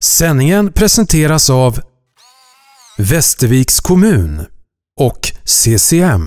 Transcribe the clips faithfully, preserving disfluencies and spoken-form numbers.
Sändningen presenteras av Västerviks kommun och C C M.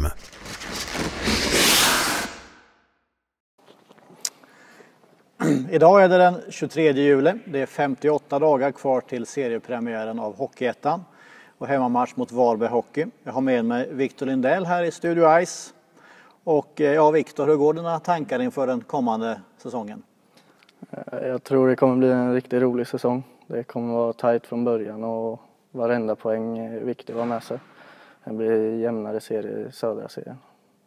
Idag är det den tjugotredje juli. Det är femtioåtta dagar kvar till seriepremiären av Hockeyettan och hemmamatch mot Varberg Hockey. Jag har med mig Victor Lindell här i Studio Ice. Och ja, Victor, hur går dina tankar inför den kommande säsongen? Jag tror det kommer bli en riktigt rolig säsong. Det kommer vara tajt från början och varenda poäng är viktig att ha med sig. Det blir jämnare serie i södra serien.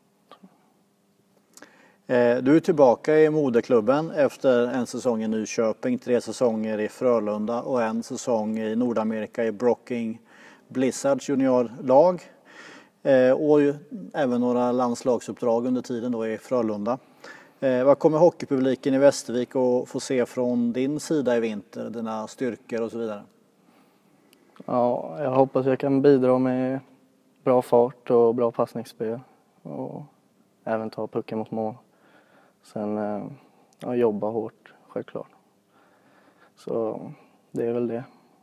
Du är tillbaka i moderklubben efter en säsong i Nyköping, tre säsonger i Frölunda och en säsong i Nordamerika i Brocking Blizzards juniorlag. Och även några landslagsuppdrag under tiden då i Frölunda. Vad kommer hockeypubliken i Västervik att få se från din sida i vinter, dina styrkor och så vidare? Ja, jag hoppas jag kan bidra med bra fart och bra passningsspel och även ta pucken mot mål. Sen ja, jobba hårt, självklart. Så det är väl det.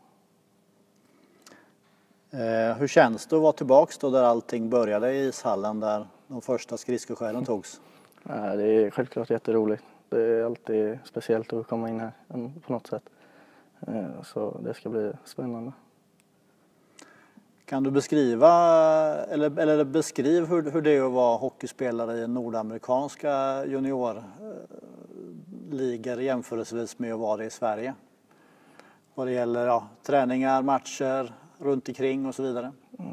Eh, hur känns det att vara tillbaka då där allting började i ishallen där de första skridskoskälen togs? Ja, det är självklart jätteroligt. Det är alltid speciellt att komma in här på något sätt. Eh, så det ska bli spännande. Kan du beskriva, eller, eller beskriv hur, hur det är att vara hockeyspelare i nordamerikanska juniorligor jämförelsevis med att vara i Sverige? Vad det gäller ja, träningar, matcher, runt omkring och så vidare.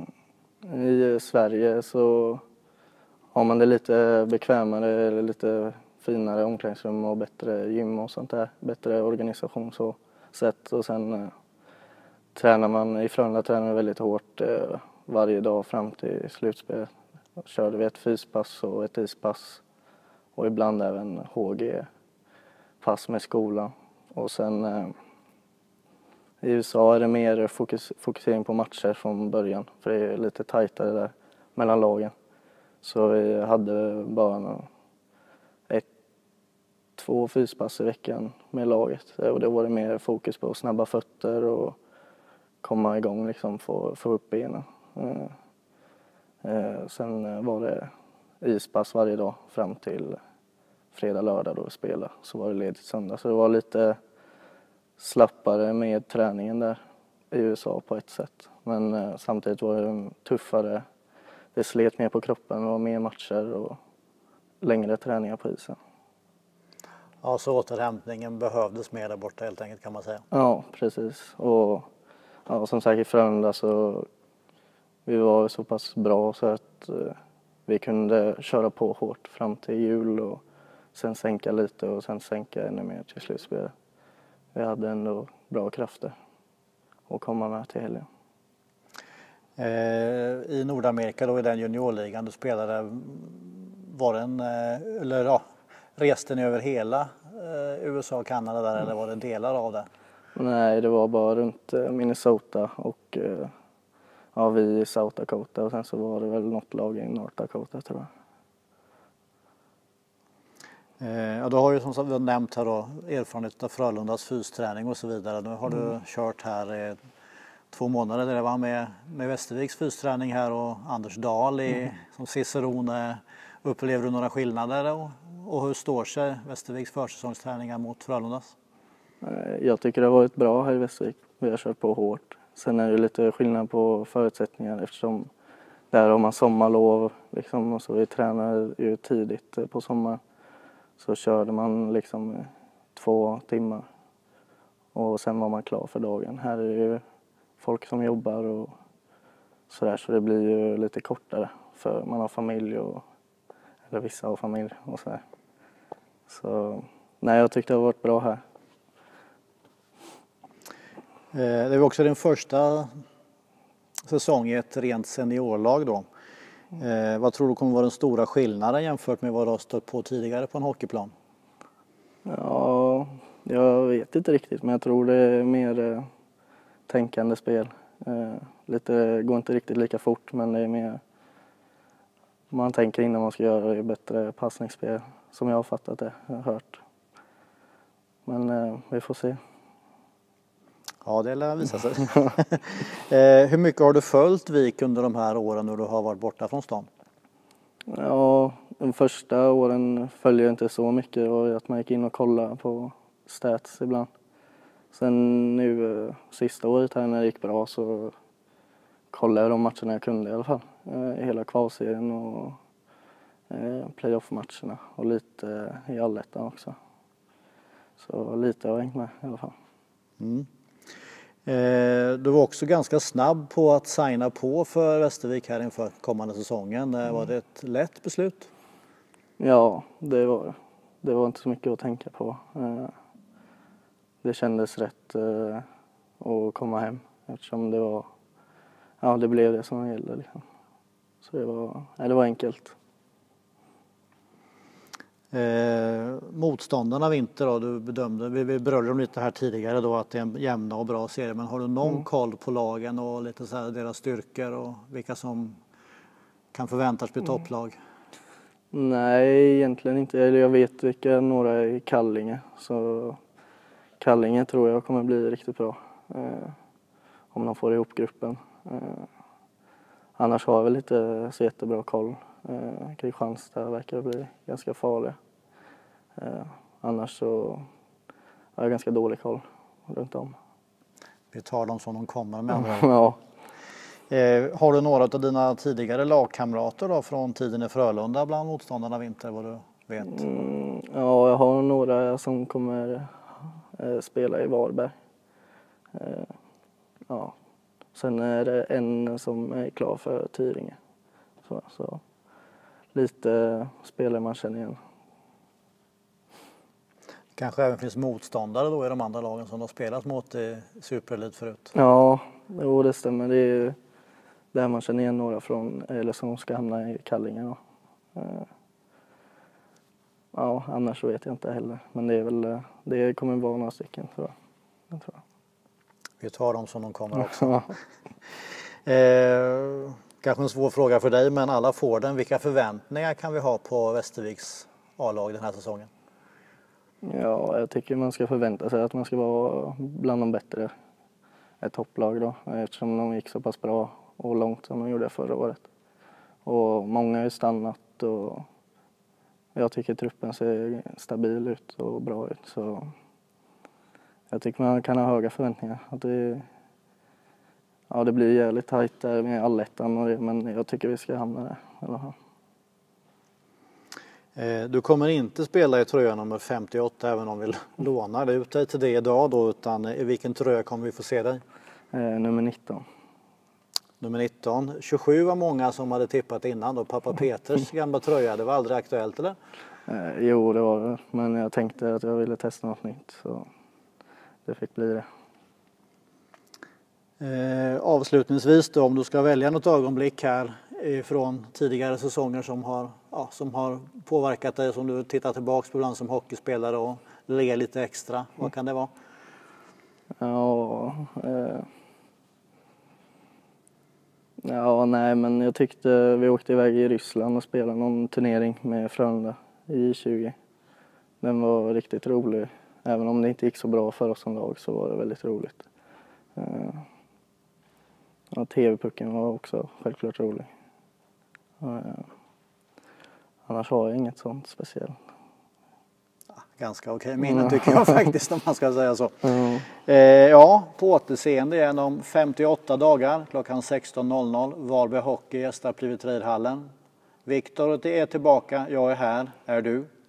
I Sverige så har man det lite bekvämare eller lite finare omklädningsrum och bättre gym och sånt där. Bättre organisation så sätt och sen tränar man i Frölunda tränar man väldigt hårt eh, varje dag fram till slutspelet. Körde vi ett fyspass och ett ispass och ibland även H G-pass med skolan. Och sen eh, i U S A är det mer fokus, fokusering på matcher från början för det är lite tajtare där mellan lagen. Så vi hade bara ett, två fyspass i veckan med laget och det var det mer fokus på snabba fötter och komma igång, liksom få, få upp benen. Eh, eh, sen var det ispass varje dag fram till fredag, lördag då vi spelade. Så var det ledigt söndag. Så det var lite slappare med träningen där i U S A på ett sätt. Men eh, samtidigt var det tuffare. Det slet mer på kroppen och mer matcher och längre träningar på isen. Ja, så återhämtningen behövdes mer där borta helt enkelt kan man säga. Ja, precis. Och ja, som sagt i Frölunda så vi var så pass bra så att eh, vi kunde köra på hårt fram till jul och sen sänka lite och sen sänka ännu mer till slutspelet. Vi hade ändå bra krafter att komma med till helgen. Eh, I Nordamerika då i den juniorligan du spelade var den eh, eller ja, reste ni över hela eh, U S A och Kanada där mm. eller var det delar av det? Nej, det var bara runt Minnesota och ja, vi i South Dakota och sen så var det väl något lag i North Dakota tror jag. Eh, ja, du har ju som vi har nämnt här då erfarenhet av Frölundas fysträning och så vidare. Nu har mm. du kört här eh, två månader där jag var med med Västerviks fysträning här och Anders Dahl i, mm. som Cicerone. Upplever du några skillnader och, och hur står sig Västerviks försäsongsträningar mot Frölundas? Jag tycker det har varit bra här i Västervik. Vi har kört på hårt. Sen är det lite skillnad på förutsättningar eftersom där har man sommarlov. Liksom, och så vi tränar ju tidigt på sommaren. Så körde man liksom två timmar. Och sen var man klar för dagen. Här är det ju folk som jobbar och sådär. Så det blir ju lite kortare. För man har familj och eller vissa har familj och sådär. Så nej, jag tyckte det har varit bra här. Det är också din första säsong i ett rent seniorlag då. Eh, vad tror du kommer vara den stora skillnaden jämfört med vad du har stött på tidigare på en hockeyplan? Ja, jag vet inte riktigt men jag tror det är mer eh, tänkande spel. Eh, lite, går inte riktigt lika fort men det är mer man tänker innan man ska göra det bättre passningsspel som jag har fattat det, jag har hört. Men eh, vi får se. Ja, det lär visa sig. eh, hur mycket har du följt Vik under de här åren när du har varit borta från stan? Ja, de första åren följde jag inte så mycket och att man gick in och kollade på stats ibland. Sen nu sista året här när det gick bra så kollade jag de matcherna jag kunde i alla fall. Hela kvalserien och playoff-matcherna och lite i allettan också. Så lite har jag hängt med i alla fall. Mm. Eh, du var också ganska snabb på att signa på för Västervik här inför kommande säsongen. Mm. Var det ett lätt beslut? Ja, det var det. Det var inte så mycket att tänka på. Eh, det kändes rätt eh, att komma hem eftersom det var, ja det blev det som gällde liksom. Så det var, ja, det var enkelt. Eh, motståndarna vinter då, du bedömde, vi, vi berörde dem lite här tidigare då att det är en jämna och bra serie, men har du någon mm. koll på lagen och lite så här deras styrkor och vilka som kan förväntas bli topplag? Nej, egentligen inte. Jag vet vilka några är i Kallinge, så Kallinge tror jag kommer bli riktigt bra eh, om de får ihop gruppen. Eh, annars har jag väl inte så jättebra koll. Eh, Kristianstad verkar bli ganska farlig. Eh, annars så har jag ganska dålig koll runt om. Vi tar dem som de kommer med andra. Ja. Eh, har du några av dina tidigare lagkamrater då från tiden i Frölunda bland motståndarna vinter, vad du vet? Mm, ja, jag har några som kommer eh, spela i Varberg. Eh, ja. Sen är det en som är klar för Tyringe. Så, så lite spelare man känner igen. Kanske även finns motståndare då i de andra lagen som de spelat mot i Superelit förut? Ja, jo, det stämmer. Det är där man känner igen några från, eller som ska hamna i Kallinge då. Ja, annars så vet jag inte heller. Men det är väl, det kommer vara några stycken tror jag. jag tror jag. Vi tar dem som de kommer också. eh, kanske en svår fråga för dig, men alla får den. Vilka förväntningar kan vi ha på Västerviks A-lag den här säsongen? Ja, jag tycker man ska förvänta sig att man ska vara bland de bättre. Ett topplag då, eftersom de gick så pass bra och långt som de gjorde förra året. Och många har ju stannat och jag tycker truppen ser stabil ut och bra ut. Så jag tycker man kan ha höga förväntningar. Att det, ja, det blir jävligt tajt där med allettan och det, men jag tycker vi ska hamna där i alla fall. Du kommer inte spela i tröja nummer femtioåtta även om vi lånar ut dig till det idag då, utan i vilken tröja kommer vi få se dig? Eh, nummer nitton. Nummer nitton. tjugosju var många som hade tippat innan då. Pappa Peters gamla tröja, det var aldrig aktuellt eller? Eh, jo, det var det. Men jag tänkte att jag ville testa något nytt så det fick bli det. Eh, avslutningsvis då, om du ska välja något ögonblick här från tidigare säsonger som har, ja, som har påverkat dig, som du tittar tillbaka på ibland som hockeyspelare och ler lite extra, vad kan det vara? Ja, eh, ja, nej men jag tyckte vi åkte iväg i Ryssland och spelade någon turnering med Frölunda i tjugo. Den var riktigt rolig. Även om det inte gick så bra för oss som lag så var det väldigt roligt. Eh, ja, T V-pucken var också självklart rolig. Eh, annars har jag inget sånt speciellt. Ganska okej minnen tycker jag faktiskt, om man ska säga så. Mm. Eh, ja, på återseende igen om femtioåtta dagar klockan sexton noll noll. Varberg Hockey gästar Privitrejhallen. Viktor är tillbaka, jag är här, är du?